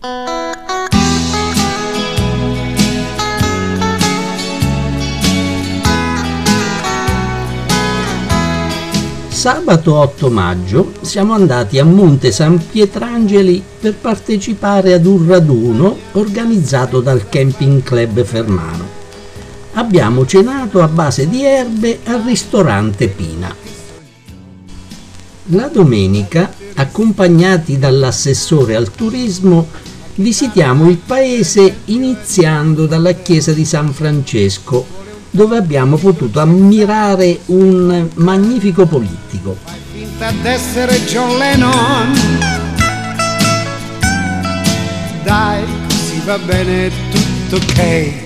Sabato 8 maggio siamo andati a Monte San Pietrangeli per partecipare ad un raduno organizzato dal Camping Club Fermano. Abbiamo cenato a base di erbe al ristorante Pina. La domenica, accompagnati dall'assessore al turismo, visitiamo il paese iniziando dalla chiesa di San Francesco, dove abbiamo potuto ammirare un magnifico polittico. Fai finta d'essere John Lennon. Dai, si va bene, tutto ok.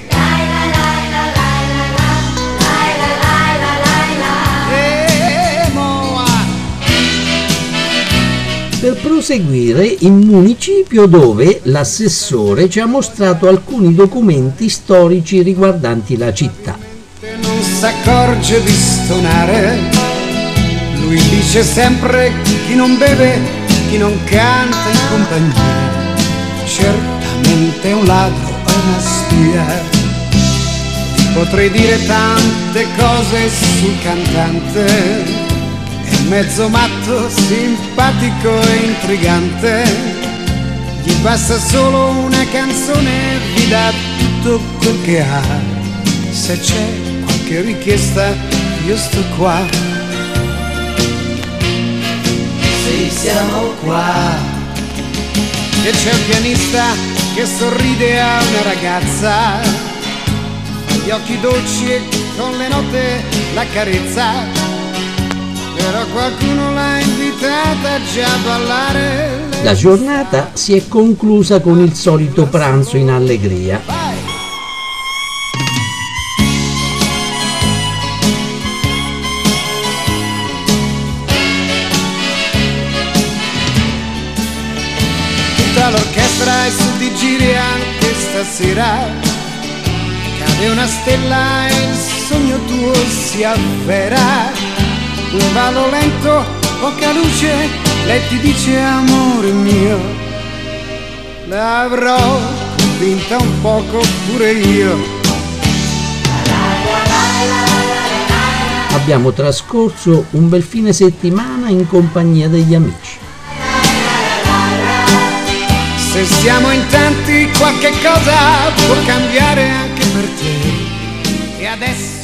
Per proseguire in municipio, dove l'assessore ci ha mostrato alcuni documenti storici riguardanti la città. Non s'accorge di stonare, lui dice sempre: chi non beve, chi non canta in compagnia, certamente è un ladro o una spia. Ti potrei dire tante cose sul cantante, è mezzo matto, simpatico e intrigante, gli basta solo una canzone, vi dà tutto quel che ha. Se c'è qualche richiesta io sto qua. Sì, siamo qua. E c'è il pianista che sorride a una ragazza, ha gli occhi dolci e con le note la carezza, però qualcuno l'ha invitata già a ballare. La giornata si è conclusa con il solito pranzo in allegria. L'orchestra è su di giri anche stasera, cade una stella e il sogno tuo si avvera. Un ballo lento, poca luce, lei ti dice: amore mio, l'avrò convinta un poco pure io. Abbiamo trascorso un bel fine settimana in compagnia degli amici. Se siamo in tanti qualche cosa può cambiare anche per te. E adesso